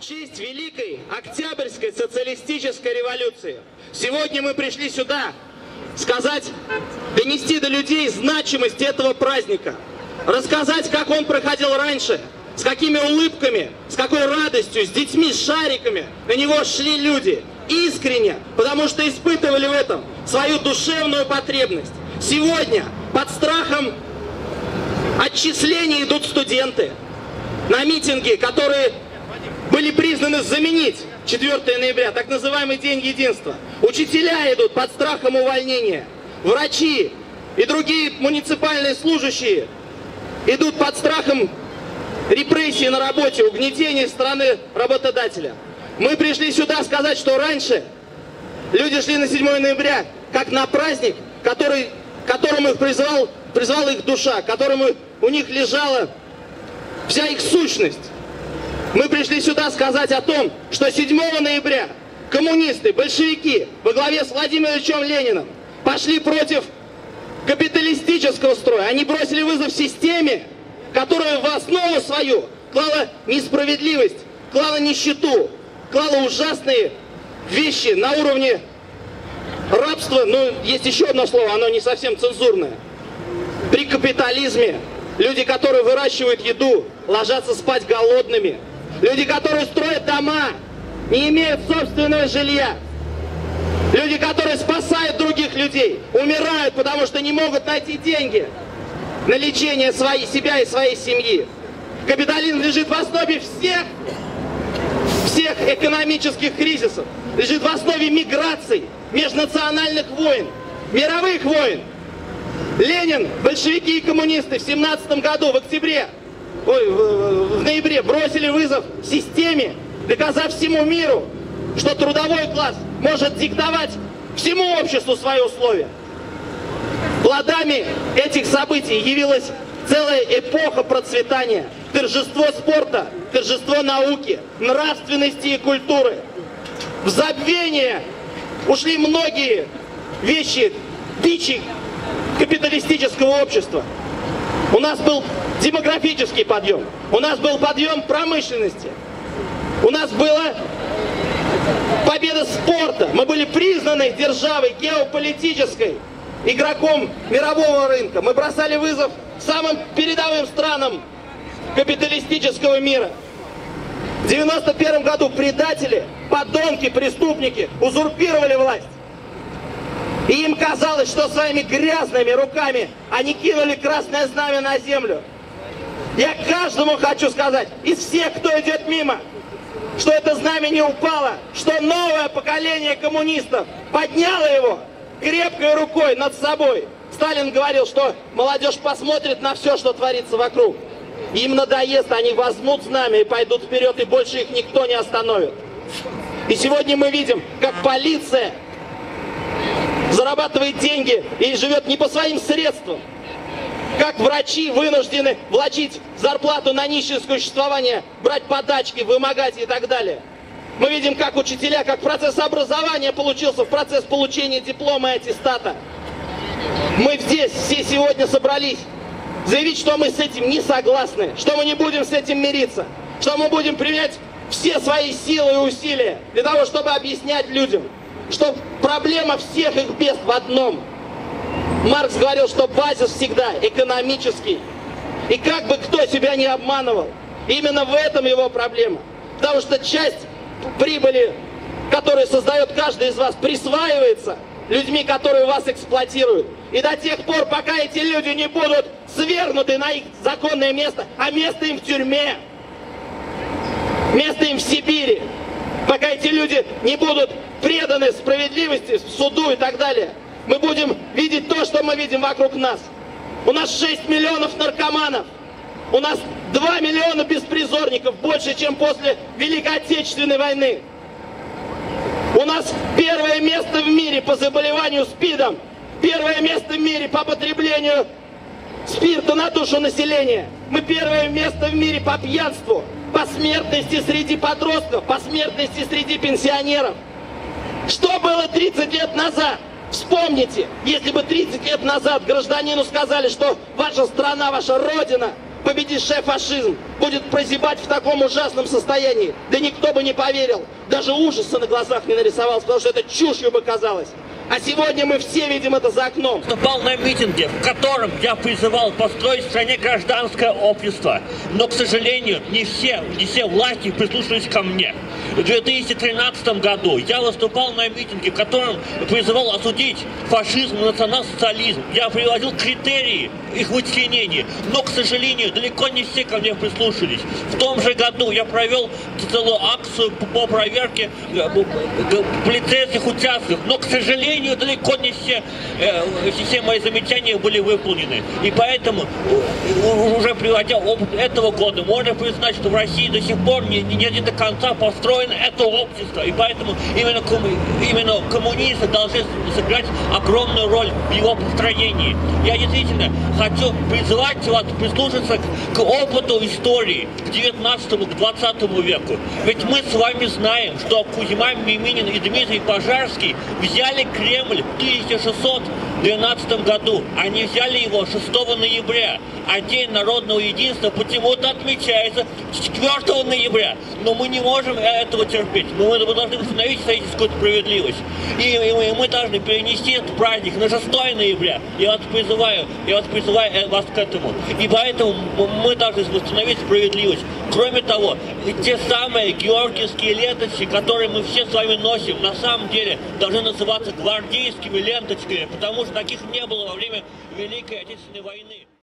честь Великой Октябрьской социалистической революции. Сегодня мы пришли сюда сказать, донести до людей значимость этого праздника, рассказать, как он проходил раньше, с какими улыбками, с какой радостью, с детьми, с шариками на него шли люди, искренне, потому что испытывали в этом свою душевную потребность. Сегодня под страхом отчислений идут студенты на митинги, которые были признаны заменить 4 ноября, так называемый День единства. Учителя идут под страхом увольнения. Врачи и другие муниципальные служащие идут под страхом репрессий на работе, угнетения со стороны работодателя. Мы пришли сюда сказать, что раньше люди шли на 7 ноября как на праздник, которому их призвала их душа, которому у них лежала вся их сущность. Мы пришли сюда сказать о том, что 7 ноября коммунисты, большевики во главе с Владимиром Ильичем Лениным пошли против капиталистического строя. Они бросили вызов системе, которая в основу свою клала несправедливость, клала нищету, клала ужасные вещи на уровне рабства. Ну, есть еще одно слово, оно не совсем цензурное. При капитализме люди, которые выращивают еду, ложатся спать голодными. Люди, которые строят дома, не имеют собственного жилья. Люди, которые спасают других людей, умирают, потому что не могут найти деньги на лечение себя и своей семьи. Капитализм лежит в основе всех экономических кризисов, лежит в основе миграций, межнациональных войн, мировых войн. Ленин, большевики и коммунисты в 1917 году, в ноябре бросили вызов системе, доказав всему миру, что трудовой класс может диктовать всему обществу свои условия. Плодами этих событий явилась целая эпоха процветания, торжество спорта, торжество науки, нравственности и культуры. В забвение ушли многие вещи, бичи капиталистического общества. У нас был демографический подъем, у нас был подъем промышленности, у нас была победа спорта, мы были признаны державой геополитической, игроком мирового рынка, мы бросали вызов самым передовым странам капиталистического мира. В 1991 году предатели, подонки, преступники узурпировали власть. И им казалось, что своими грязными руками они кинули красное знамя на землю. Я каждому хочу сказать, из всех, кто идет мимо, что это знамя не упало, что новое поколение коммунистов подняло его крепкой рукой над собой. Сталин говорил, что молодежь посмотрит на все, что творится вокруг. Им надоест, они возьмут знамя и пойдут вперед, и больше их никто не остановит. И сегодня мы видим, как полиция зарабатывает деньги и живет не по своим средствам. Как врачи вынуждены влачить зарплату на нищенское существование, брать подачки, вымогать и так далее. Мы видим, как учителя, как процесс образования получился в процесс получения диплома и аттестата. Мы здесь все сегодня собрались заявить, что мы с этим не согласны, что мы не будем с этим мириться, что мы будем применять все свои силы и усилия для того, чтобы объяснять людям, что проблема всех их бед в одном. Маркс говорил, что базис всегда экономический. И как бы кто себя не обманывал, именно в этом его проблема. Потому что часть прибыли, которую создает каждый из вас, присваивается людьми, которые вас эксплуатируют. И до тех пор, пока эти люди не будут свергнуты на их законное место, а место им в тюрьме, место им в Сибири, пока эти люди не будут преданы справедливости, суду и так далее, мы будем видеть то, что мы видим вокруг нас. У нас 6 миллионов наркоманов, у нас 2 миллиона беспризорников, больше, чем после Великой Отечественной войны. У нас первое место в мире по заболеванию СПИДом, первое место в мире по потреблению спирта на душу населения. Мы первое место в мире по пьянству, по смертности среди подростков, по смертности среди пенсионеров. Что было 30 лет назад? Вспомните, если бы 30 лет назад гражданину сказали, что ваша страна, ваша родина победивший фашизм будет прозябать в таком ужасном состоянии, да никто бы не поверил, даже ужаса на глазах не нарисовался, потому что это чушью бы казалось. А сегодня мы все видим это за окном. Выступал на митинге, в котором я призывал построить в стране гражданское общество. Но, к сожалению, не все власти прислушались ко мне. В 2013 году я выступал на митинге, в котором призывал осудить фашизм и национал-социализм. Я приводил критерии их вычленения, но, к сожалению, далеко не все ко мне прислушались. В том же году я провел целую акцию по проверке полицейских участков, но, к сожалению, далеко не все мои замечания были выполнены. И поэтому, уже приводя опыт этого года, можно признать, что в России до сих пор не до конца построено это общество. И поэтому именно коммунисты должны сыграть огромную роль в его построении. Я действительно хочу призывать вас прислушаться к опыту истории к 19-20 веку. Ведь мы с вами знаем, что Кузьма Миминин и Дмитрий Пожарский взяли Кремль в 1612 году. Они взяли его 6 ноября, а День народного единства почему-то отмечается 4 ноября. Но мы не можем этого терпеть. Мы должны восстановить историческую справедливость. И мы должны перенести этот праздник на 6 ноября. Я вас призываю вас к этому. И поэтому мы должны восстановить справедливость. Кроме того, те самые георгиевские ленточки, которые мы все с вами носим, на самом деле должны называться гвардейскими ленточками, потому что таких не было во время Великой Отечественной войны.